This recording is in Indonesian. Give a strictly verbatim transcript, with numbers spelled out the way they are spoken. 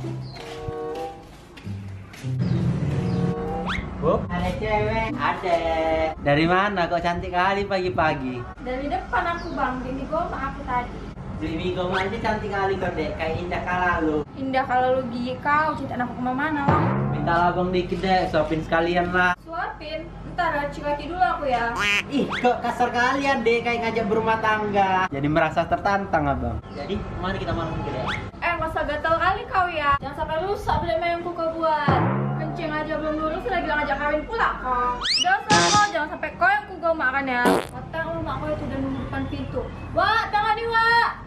Bu, ada cewek? Ada. Dari mana? Kok cantik kali pagi-pagi? Dari depan aku bang, bini goma aku tadi. Bini goma aja cantik kali kok dek, kayak Indah Kalalo. Indah kalau lu gigi kau, cinta aku kemana lah? Minta labang dikit deh, suapin sekalian lah. Suapin? Ntar cuci kaki dulu aku ya. Ih, kok kasar kalian deh, kayak ngajak berumah tangga. Jadi merasa tertantang abang. Jadi, kemana kita malam ini deh? Eh, masa gatel kali kau ya? Jangan sampai rusak beli yang kau buat. Kencing aja belum lulus, sudah bilang ngajak kawin pula kau. Jangan sampai kau, jangan sampai kau yang ku makan ya. Otak lu mak kau itu udah nunggu depan pintu. Wak, tangan nih Wak.